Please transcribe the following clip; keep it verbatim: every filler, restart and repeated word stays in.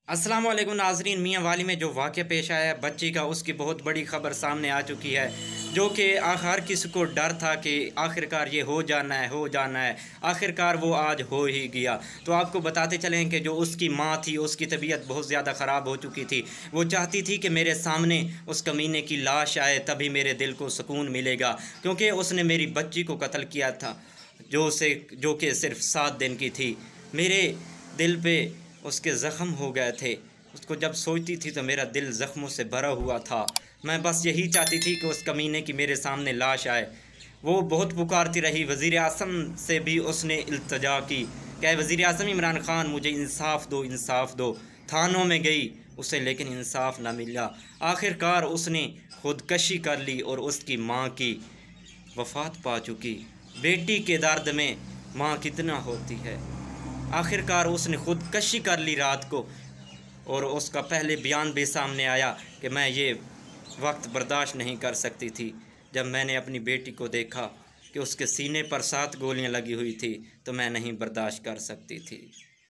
अस्सलाम वालेकुम नाजरीन। मियाँ वाली में जो वाक़या पेश आया है बच्ची का, उसकी बहुत बड़ी ख़बर सामने आ चुकी है, जो कि हर किसी को डर था कि आखिरकार ये हो जाना है हो जाना है आखिरकार वो आज हो ही गया। तो आपको बताते चलें कि जो उसकी माँ थी, उसकी तबीयत बहुत ज़्यादा ख़राब हो चुकी थी। वो चाहती थी कि मेरे सामने उस कमीने की लाश आए, तभी मेरे दिल को सुकून मिलेगा, क्योंकि उसने मेरी बच्ची को कत्ल किया था, जो से जो कि सिर्फ सात दिन की थी। मेरे दिल पे उसके ज़ख़्म हो गए थे। उसको जब सोचती थी तो मेरा दिल ज़ख्मों से भरा हुआ था। मैं बस यही चाहती थी कि उस कमीने की मेरे सामने लाश आए। वो बहुत पुकारती रही, वज़ीर आज़म से भी उसने इल्तिजा की, क्या वज़ीर आज़म इमरान ख़ान मुझे इंसाफ़ दो इंसाफ़ दो। थानों में गई उसे, लेकिन इंसाफ ना मिला। आखिरकार उसने खुदकशी कर ली और उसकी माँ की वफ़ात पा चुकी। बेटी के दर्द में माँ कितना होती है। आखिरकार उसने खुदकशी कर ली रात को, और उसका पहले बयान भी सामने आया कि मैं ये वक्त बर्दाश्त नहीं कर सकती थी। जब मैंने अपनी बेटी को देखा कि उसके सीने पर सात गोलियां लगी हुई थी, तो मैं नहीं बर्दाश्त कर सकती थी।